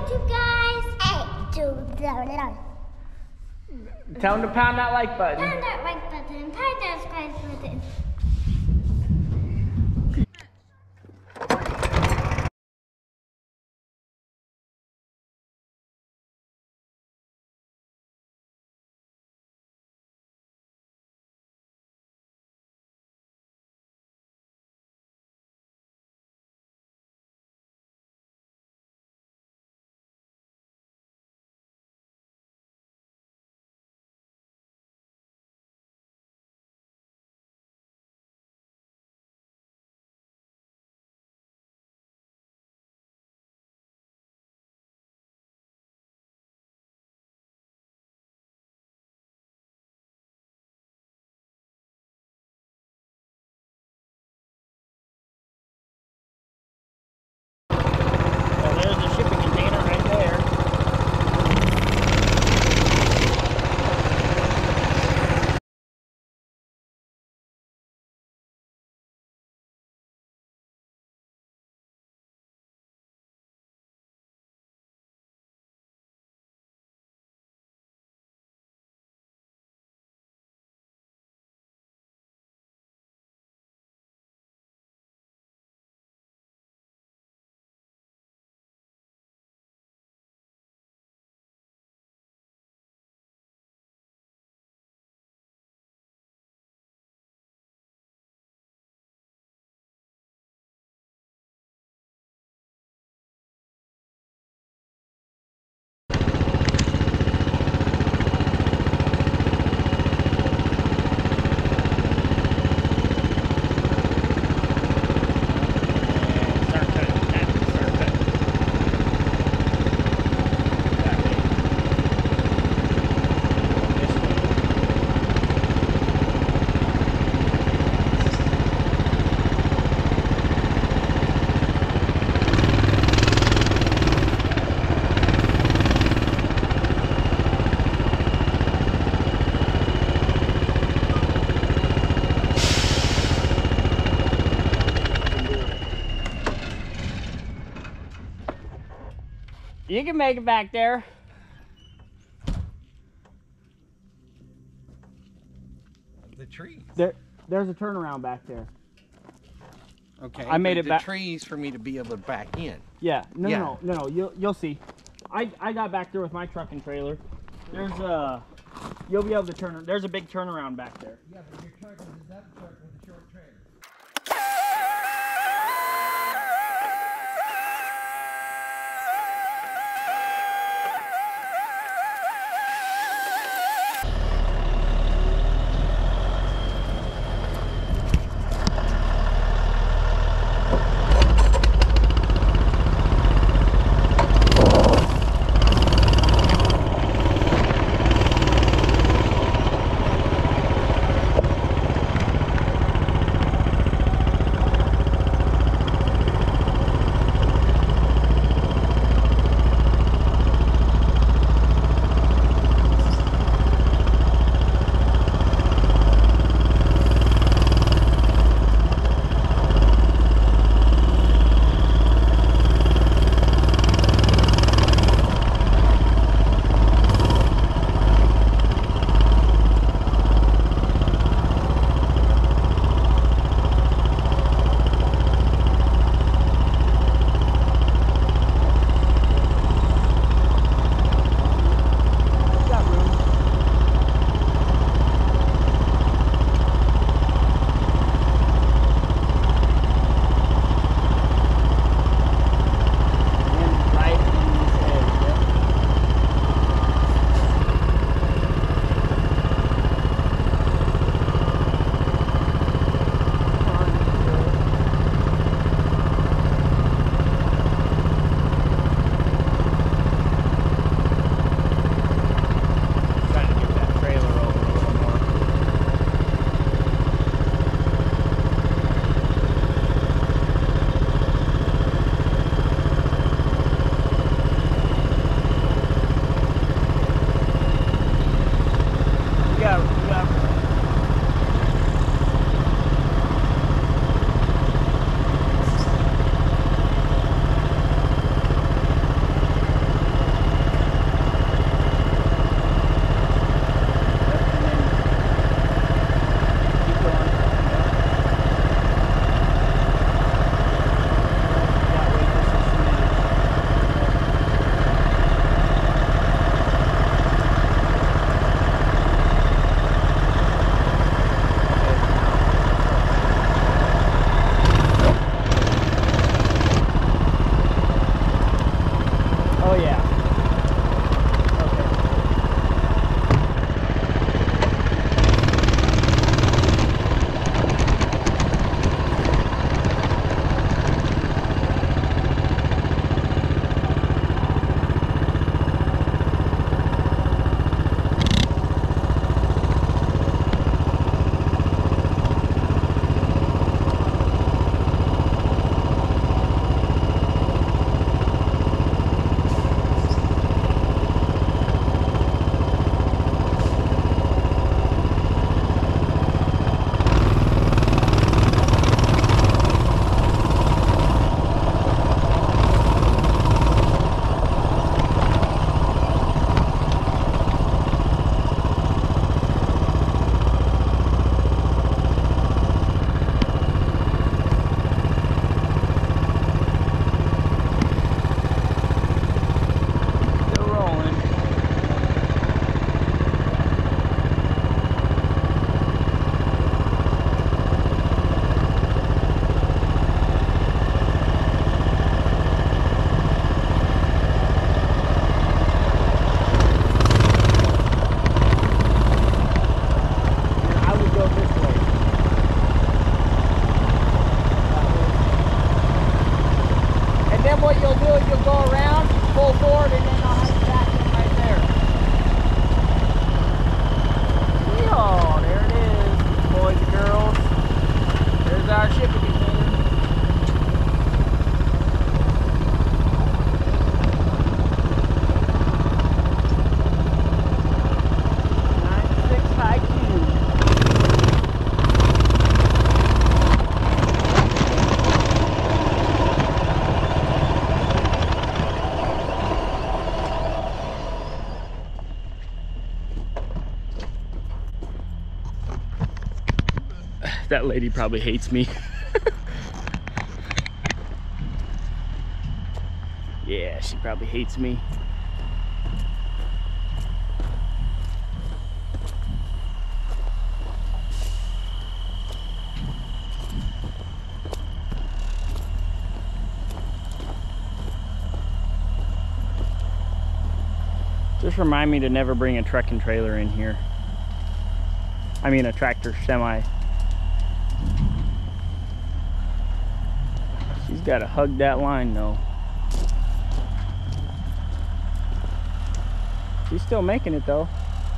YouTube, guys. Hey, Tell them to pound that like button. pound that like button. Pound that subscribe button. There's the shipping container right there. You can make it back there. The trees. There's a turnaround back there. Okay. I made it back. The trees for me to be able to back in. Yeah. No, Yeah. no. You'll see. I got back there with my truck and trailer. There's you'll be able to turn. There's a big turnaround back there. Yeah, but your truck is that truck with a short trailer. Oh yeah. Okay. What you'll do is you'll go around, pull forward, and then I'll have you back in right there. Oh, there it is, boys and girls. There's our shipping container. High cube. That lady probably hates me. Yeah, she probably hates me. Just remind me to never bring a truck and trailer in here. I mean a tractor semi. She's got to hug that line though. She's still making it though.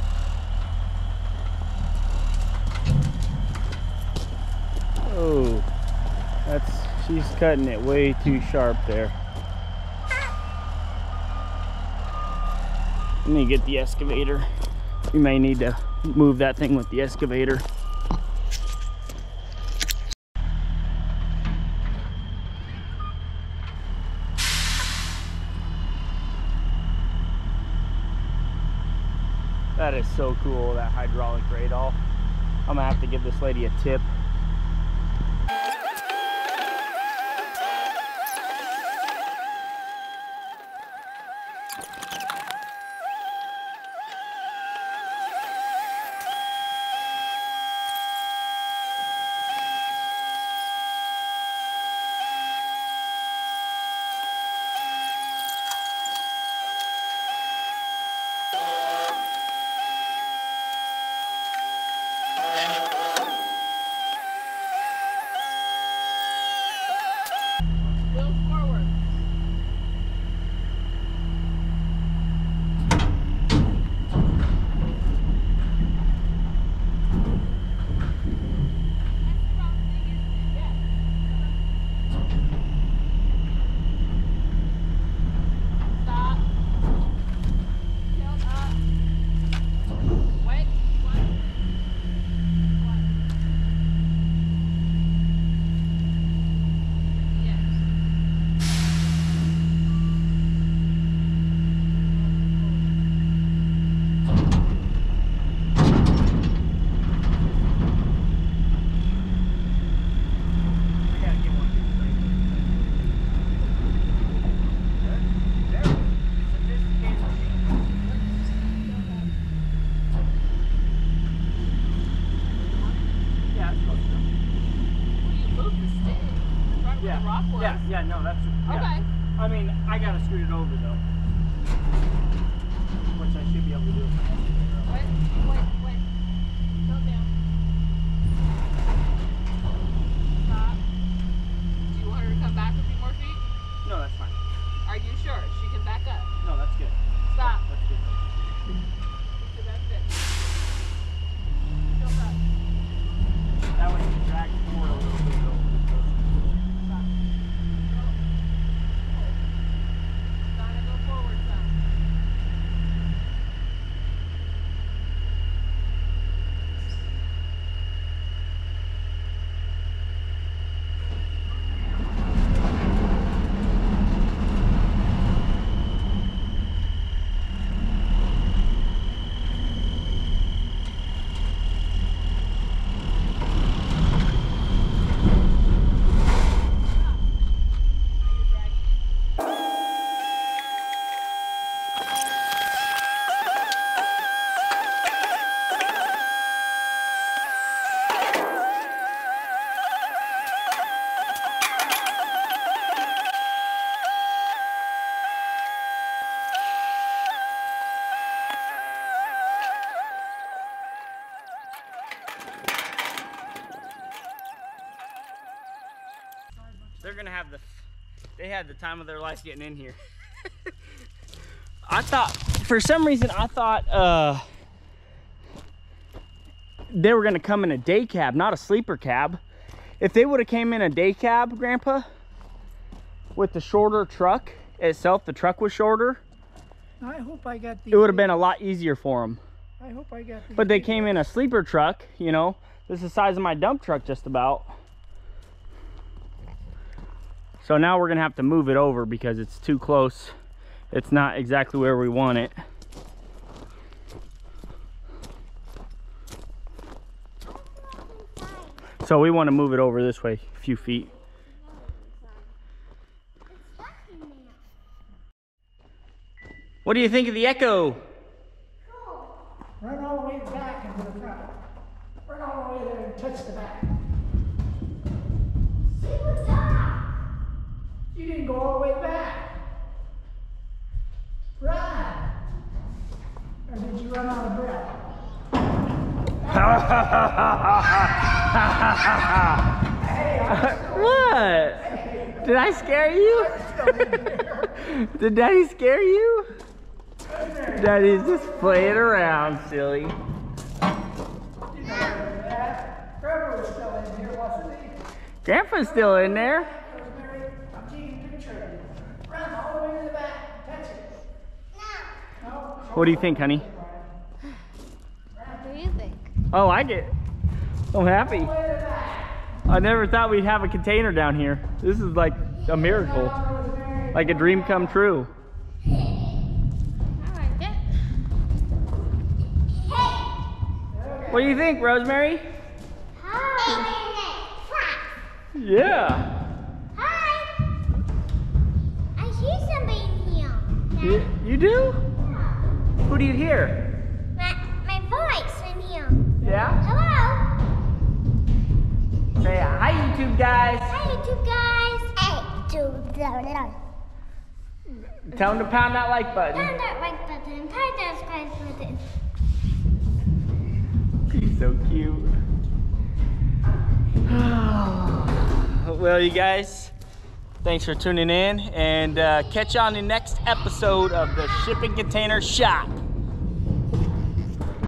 Oh, she's cutting it way too sharp there. Let me get the excavator. You may need to move that thing with the excavator. That is so cool, that hydraulic radal. I'm gonna have to give this lady a tip. Yeah, no, that's... Yeah. Okay. I mean, I gotta scoot it over though. Wait. Slow down. Stop. Do you want her to come back a few more feet? No, that's fine. Are you sure? She can back up. No, that's good. Stop. That's good. That's it. Still up. That way you can drag forward a little bit. Stop. Gotta go forward some. They're gonna have they had the time of their life getting in here. I thought, for some reason, they were gonna come in a day cab, not a sleeper cab. If they would have came in a day cab, Grandpa, with the shorter truck itself, the truck was shorter, I hope I got these. it would have been a lot easier for them. I hope I got these. But they came in a sleeper truck, you know, this is the size of my dump truck just about. So now we're gonna have to move it over because it's too close. It's not exactly where we want it. So we want to move it over this way a few feet. What do you think of the Echo? Run all the way back into the front. Run all the way there and touch the back. You didn't go all the way back. Run. Or did you run out of breath? What? Did I scare you? Did Daddy scare you? Daddy's just playing around, silly. Grandpa was still in here, wasn't he? Grandpa's still in there. Rosemary, I'm taking a picture of you. Run all the way to the back. Touch it. No. What do you think, honey? What do you think? Oh, I'm happy. I never thought we'd have a container down here. This is like a miracle. Like a dream come true. I like it. What do you think, Rosemary? Hi. Yeah. Hi. I see somebody in here. You do? Yeah. Who do you hear? My voice in here. Yeah? Hello. Say hi, YouTube guys. Hi, YouTube guys. Hey, Tell them to pound that like button. pound that like button. Pound that subscribe button. He's so cute. Well, you guys, thanks for tuning in, and catch you on the next episode of the Shipping Container Shop.